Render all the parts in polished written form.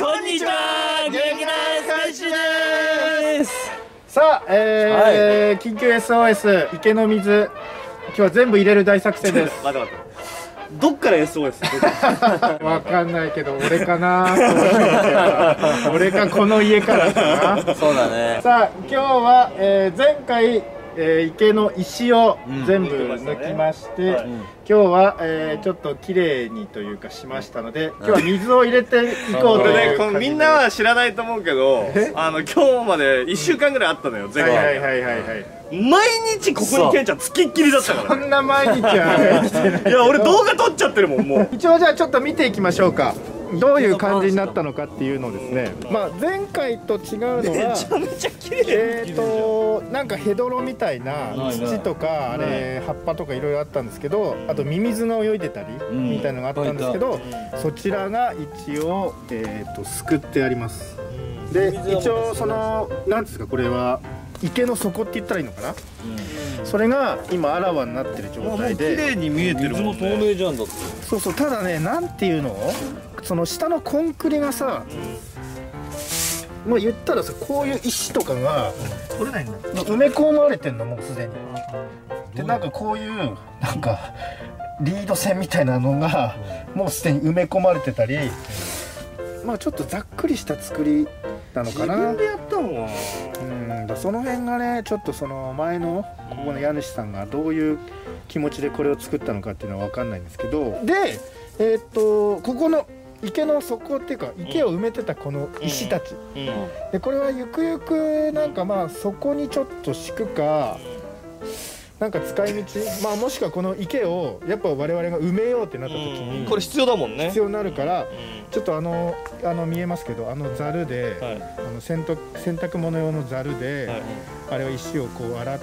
こんにちは、劇団スペシです。 さあ、緊急 SOS 池の水、今日は全部入れる大作戦です。 待ってどっから SOS？ わかんないけど俺かな俺かこの家からかな。 そうだね。 さあ今日は、前回、池の石を全部抜きまして、今日は、ちょっと綺麗にというかしましたので、今日は水を入れていこうという感じで。 みんなは知らないと思うけど、今日まで1週間ぐらいあったのよ、前回。毎日ここにケンちゃんつきっきりだったから。 そんな毎日は来てない。 いや俺動画撮っちゃってるもんもう。 一応じゃあちょっと見ていきましょうか。どういう感じになったのかっていうのをですね。まあ前回と違うのはめちゃめちゃ綺麗。 なんかヘドロみたいな土とかあれ葉っぱとかいろいろあったんですけど、あとミミズが泳いでたりみたいなのがあったんですけど、そちらが一応すくってあります。で一応そのなんですか、これは池の底って言ったらいいのかな。それが今あらわになってる状態で、 綺麗に見えてるもんね。透明じゃんだって。 そうそう、ただね、なんていうの、その下のコンクリがさ、もう言ったらさ、こういう石とかが取れないんだよ。埋め込まれてんのもうすでに。でなんかこういうなんかリード線みたいなのがもうすでに埋め込まれてたり、まあちょっとざっくりした作りなのかな。 自分でやったもん。 その辺がね、ちょっとその前のここの家主さんがどういう気持ちでこれを作ったのかっていうのは分かんないんですけど、でここの池の底っていうか池を埋めてたこの石たち、でこれはゆくゆくなんかまあそこにちょっと敷くかなんか使い道、まあもしくはこの池をやっぱ我々が埋めようってなった時にこれ必要だもんね。 必要になるから、ちょっと見えますけど、ザルで、洗濯物用のザルで、あれを石をこう洗って、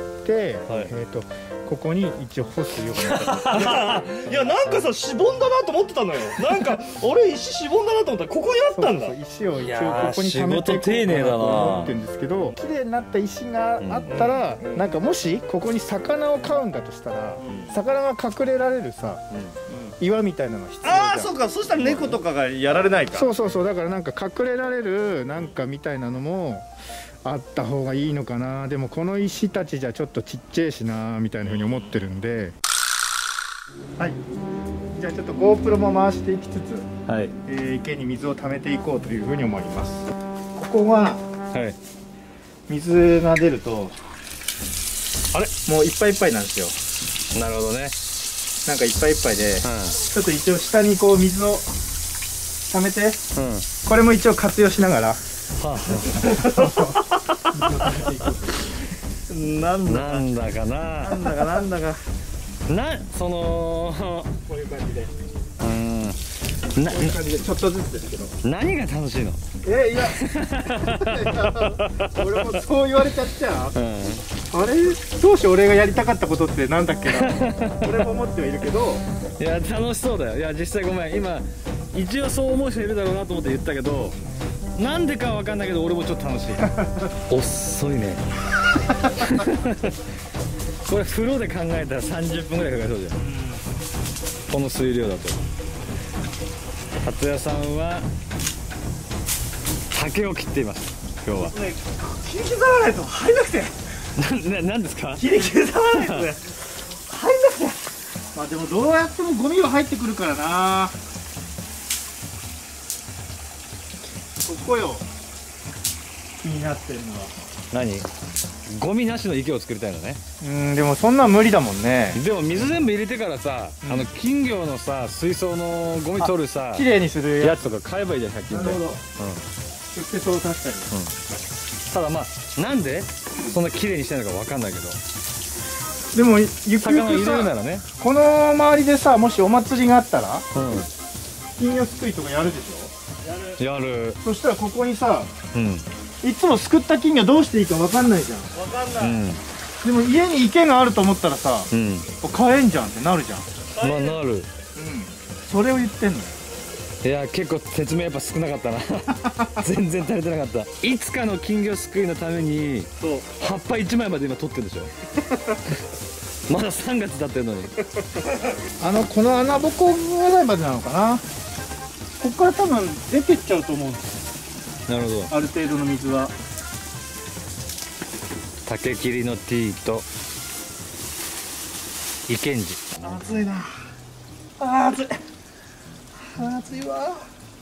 ここに一応干すようになった。 いやなんかさ、しぼんだなと思ってたのよ。なんか俺石しぼんだなと思ったらここにあったんだ。 石を一応ここに溜めていこうかなと思ってるんですけど、綺麗になった石があったら、なんかもしここに魚を飼うんだとしたら、魚が隠れられるさ、岩みたいなのが必要じゃん。 ああそうか、そしたら猫とかがやられないか。 そうそうそう、だからなんか隠れられるなんかみたいなのもあった方がいいのかな。でもこの石たちじゃちょっとちっちゃいしなみたいなふうに思ってるんで、はい、じゃあちょっと GoPro も回していきつつ、池に水を溜めていこうというふうに思います。ここは、水が出るとあれもういっぱいいっぱいなんですよ。 なるほどね。 なんかいっぱいいっぱいで、ちょっと一応下にこう水を溜めて、これも一応活用しながらなんだかそのこういう感じで、こういう感じでちょっとずつですけど。 何が楽しいの？ いや俺もそう言われちゃっちゃう、あれ当初俺がやりたかったことってなんだっけな俺も思ってはいるけど、 いや楽しそうだよ。いや実際ごめん、今一応そう思う人いるだろうなと思って言ったけど、なんでかは分かんないけど俺もちょっと楽しい。遅いねこれ風呂で考えたら30分ぐらいかかりそうじゃん、この水量だと。達也さんは竹を切っています、今日は。 切り刻まないと入んなくて。 なんですか？ 切り刻まないとね、入んなくて。まあでもどうやってもゴミは入ってくるからな。ここよ、気になってるのは。 何？ゴミなしの池を作りたいのね。 でもそんなん無理だもんね。 でも水全部入れてからさ、金魚のさ水槽のゴミ取るさ綺麗にするやつとか買えばいいじゃん、100均で。 なるほど。そう確かに。 ただまあなんでそんな綺麗にしてるのかわかんないけど、 でもゆくゆ魚入れくさ、 るならね、 この周りでさ、もしお祭りがあったら金魚すくいとかやるでしょ。 やる。 そしたらここにさ、いつもすくった金魚どうしていいか分かんないじゃん。 分かんない。 でも家に池があると思ったらさ、買えんじゃんってなるじゃん。 まあなる。 それを言ってんのよ。 いや結構説明やっぱ少なかったな全然足りてなかった。いつかの金魚すくいのために葉っぱ1枚まで今取ってるでしょまだ3月経ってるのにこの穴ぼこぐらいまでなのかな。 ここから多分出てっちゃうと思うんですよ。 なるほど。 ある程度の水は。 竹切りの T とイケンジ。 暑いな。暑い。暑いわ。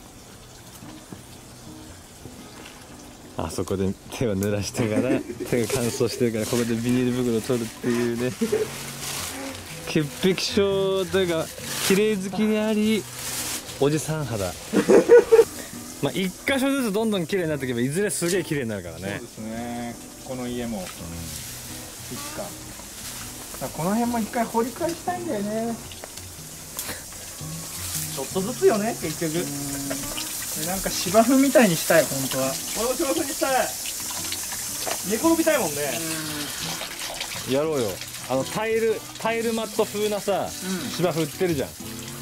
あそこで手を濡らしてから手が乾燥してるからここでビニール袋を取るっていうね。潔癖症というか綺麗好きでありおじさん肌。まあ一箇所ずつどんどん綺麗になっていけばいずれすげえ綺麗になるからね。 そうですね。この家も、いつか。だからこの辺も一回掘り返したいんだよね。 ちょっとずつよね、結局。 でなんか芝生みたいにしたい、本当は。 俺も芝生にしたい。寝転びたいもんね。 やろうよ。タイルマット風なさ、芝生売ってるじゃん。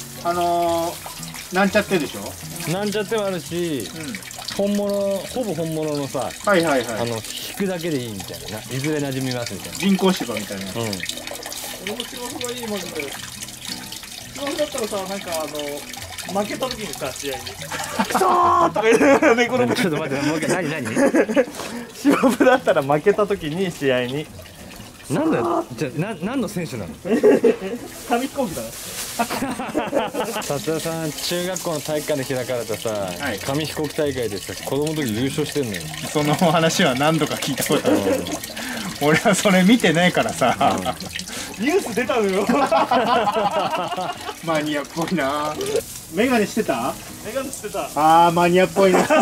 なんちゃってでしょ。 なんちゃってもあるし、本物ほぼ本物のさ、 はいはいはい。 引くだけでいいみたいな、いずれ馴染みますみたい人工芝みたいな。 な。 俺も芝生がいい、マジで。芝生だったらさ、なんか負けた時にさ、試合に。くそーとか言って寝転び。 ちょっと待って、もう一回、何芝生だったら負けた時に試合に。 なんだよ、じゃあ何の選手なの？ 紙飛行機だな。 達田さん、中学校の体育館で開かれたさ、 はい紙飛行機大会でさ、子供の時優勝してんのよ。 その話は何度か聞いたことある。俺はそれ見てないからさ。 ニュース出たのよ。 マニアっぽいな。メガネしてた？ メガネしてた。 ああ、マニアっぽいな。 メガ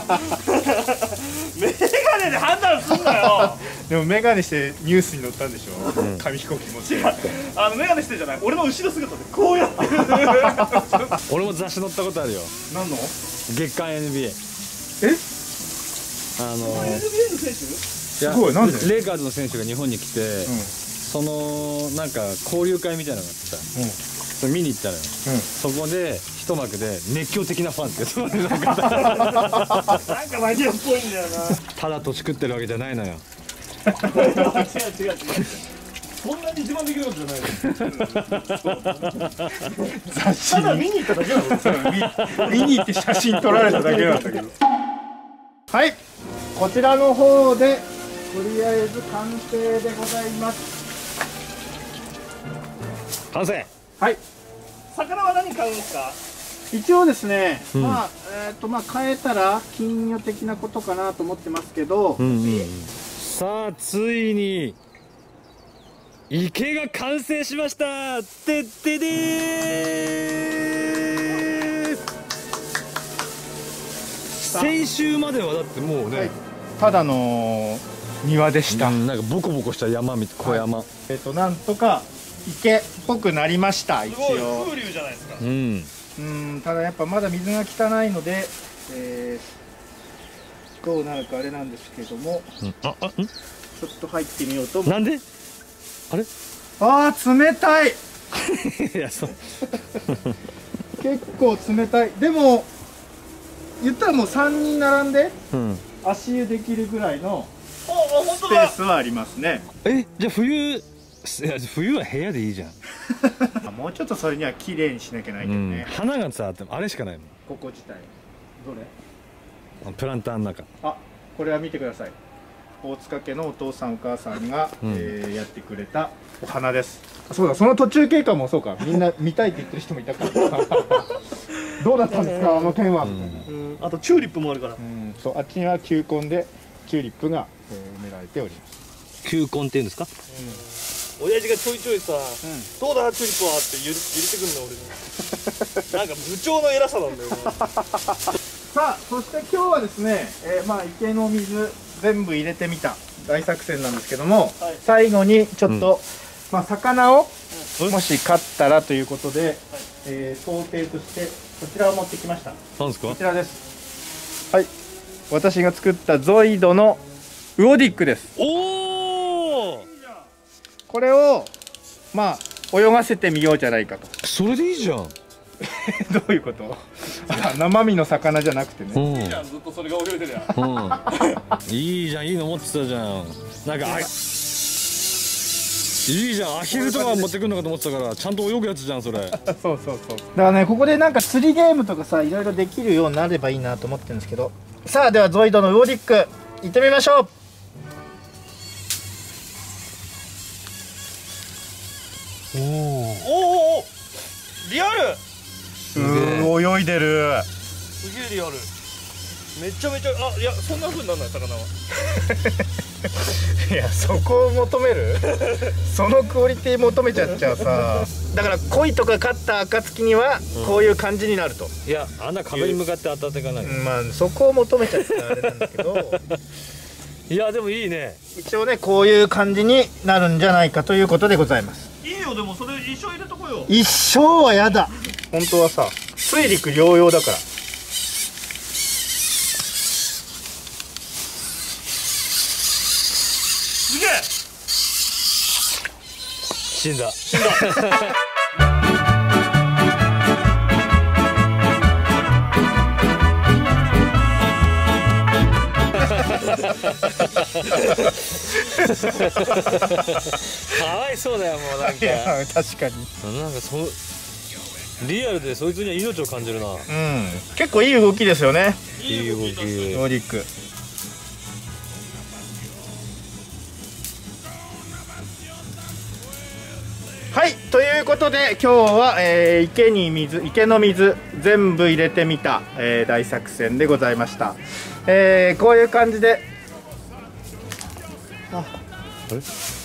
ネで判断すんなよ。 でもメガネしてニュースに載ったんでしょ。紙飛行機持って。 メガネしてじゃない。俺の後ろ姿でこうやってる。 俺も雑誌載ったことあるよ。 何の？ 月刊 NBA。 え？ NBA の選手？ すごい、なんで？ レイカーズの選手が日本に来て、そのなんか交流会みたいなのがあってさ、それ見に行ったのよ。そこで一幕で熱狂的なファンってそういうなんかなんかマニアっぽいんだよな。 ただ年食ってるわけじゃないのよ。 違う。そんなに自慢できることじゃないの。 雑誌ただ見に行っただけなの。 見に行って写真撮られただけなんだけど。はい、こちらの方でとりあえず完成でございます。 完成。 はい。 魚は何買うんですか？ 一応ですね、まあ変えたら金魚的なことかなと思ってますけど、 さあついに池が完成しました。てってでー。先週まではだってもうね、 ただの庭でした。 なんかボコボコした山みたいな小山。 なんとか池っぽくなりました。一すごい応。 風流じゃないですか。 ただやっぱまだ水が汚いので、どうなるかあれなんですけども、ちょっと入ってみようと思う。 なんで？あれ？ あー、冷たい。 いや、そう。 結構冷たい。でも言ったらもう3人並んで足湯できるぐらいのスペースはありますね。 じゃあ冬は部屋でいいじゃん。 もうちょっとそれには綺麗にしなきゃないけどね。 花がさ、あれしかないもん。 ここ自体どれ？ プランターの中。 あ、これは見てください。大塚家のお父さんお母さんが、やってくれたお花です。そうだ、その途中経過もそうか、みんな見たいって言ってる人もいたからどうだったんですか、あの件は。 あとチューリップもあるから。 そう、あっちには球根でチューリップが、埋められております。 球根っていうんですか？ 親父がちょいちょいさ、どうだチューリップはって入れてくんの俺に。なんか部長の偉さなんだよ。 さあ、そして今日はですね、池の水全部入れてみた大作戦なんですけども、最後にちょっと、魚をもし飼ったらということで、想定としてこちらを持ってきました。 なんですか？ こちらです。はい、私が作ったゾイドのウオディックです。 おお。 これを泳がせてみようじゃないかと。 それでいいじゃん。 どういうこと？生身の魚じゃなくてね。 いいじゃん、ずっとそれが泳いでるやん。 いいじゃん、いいの持ってたじゃん。なんかいいじゃん、アヒルとか持ってくるのかと思ってたから、ちゃんと泳ぐやつじゃんそれ。 そうそうそう。だからね、ここでなんか釣りゲームとかさ、いろいろできるようになればいいなと思ってるんですけど。さあ、ではゾイドのウオディック行ってみましょう。 おお、リアル。 泳いでる。 すげえリアル。めちゃめちゃ、いや、そんな風にならない魚は。 いや、そこを求めるそのクオリティ求めちゃっちゃうさ。だから鯉とか勝った暁にはこういう感じになると、 いや、あんな壁に向かって当たっていかない。 まあそこを求めちゃったらあれなんだけどいや、でもいいね。 一応ね、こういう感じになるんじゃないかということでございます。 いいよ、でもそれ一生入れとこうよ。 一生はやだ。本当はさ、水陸両用だから。 すげえ。 死んだ。かわいそうだよ、もうなんか。 いや、確かに。 なんかリアルでそいつには命を感じるな。 うん、結構いい動きですよね、 いい動き。 ノーディック。はい、ということで今日は、池の水全部入れてみた、大作戦でございました。こういう感じで、 あれ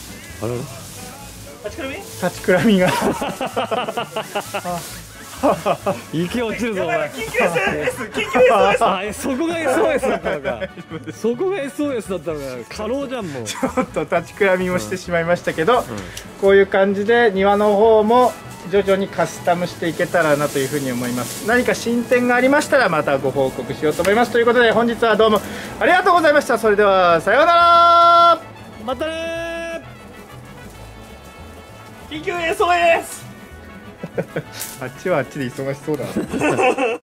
立ちくらみ。 立ちくらみが池落ちるぞお前。 緊急 SOS。緊急 SOS。 あ、そこが SOS だったのか。そこが SOS だったのか。過労じゃんもう。 ちょっと立ちくらみもしてしまいましたけど、こういう感じで庭の方も徐々にカスタムしていけたらなというふうに思います。何か進展がありましたらまたご報告しようと思います。ということで本日はどうもありがとうございました。それではさようなら。 またね緊急 SOS。 あっちはあっちで忙しそうだな